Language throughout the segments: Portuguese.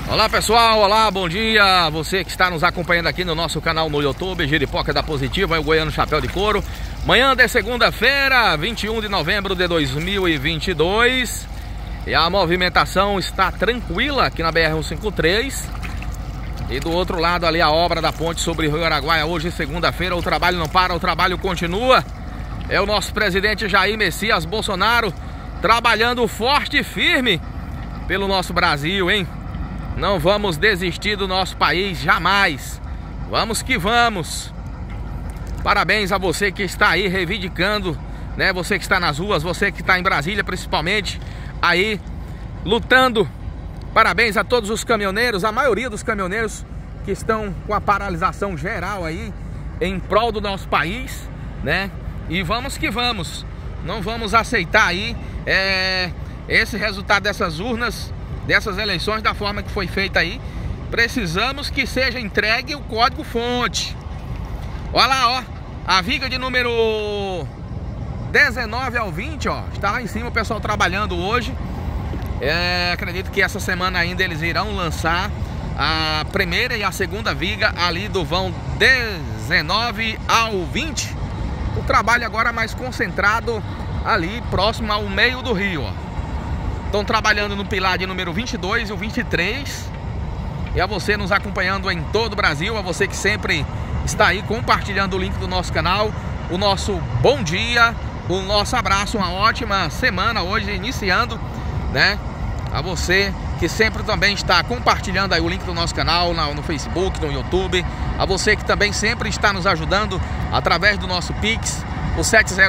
Olá pessoal, olá, bom dia. Você que está nos acompanhando aqui no nosso canal no YouTube, Giripoca da Positiva, o Goiano Chapéu de Couro. Manhã de segunda-feira, 21 de novembro de 2022. E a movimentação está tranquila aqui na BR-153. E do outro lado ali a obra da ponte sobre o Rio Araguaia. Hoje, segunda-feira, o trabalho não para, o trabalho continua. É o nosso presidente Jair Messias Bolsonaro trabalhando forte e firme pelo nosso Brasil, hein? Não vamos desistir do nosso país, jamais. Vamos que vamos. Parabéns a você que está aí reivindicando, né? Você que está nas ruas, você que está em Brasília principalmente, aí lutando. Parabéns a todos os caminhoneiros, a maioria dos caminhoneiros que estão com a paralisação geral aí em prol do nosso país, né? E vamos que vamos. Não vamos aceitar aí esse resultado dessas urnas, dessas eleições da forma que foi feita aí. Precisamos que seja entregue o código-fonte. Olha lá, ó, a viga de número 19 ao 20, ó, está lá em cima, o pessoal trabalhando hoje. Acredito que essa semana ainda eles irão lançar a primeira e a segunda viga ali do vão 19 ao 20. O trabalho agora mais concentrado ali próximo ao meio do rio, ó. Estão trabalhando no pilar de número 22 e o 23. E a você nos acompanhando em todo o Brasil, a você que sempre está aí compartilhando o link do nosso canal, o nosso bom dia, o nosso abraço, uma ótima semana hoje iniciando, né? A você que sempre também está compartilhando aí o link do nosso canal no Facebook, no YouTube. A você que também sempre está nos ajudando através do nosso Pix, o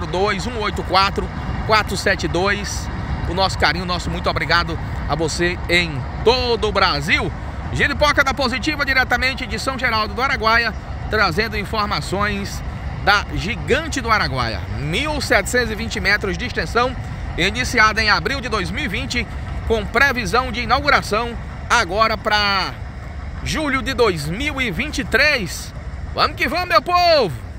702-184-472. O nosso carinho, nosso muito obrigado a você em todo o Brasil. Giripoca da Positiva, diretamente de São Geraldo do Araguaia, trazendo informações da Gigante do Araguaia. 1.720 metros de extensão, iniciada em abril de 2020, com previsão de inauguração agora para julho de 2023. Vamos que vamos, meu povo!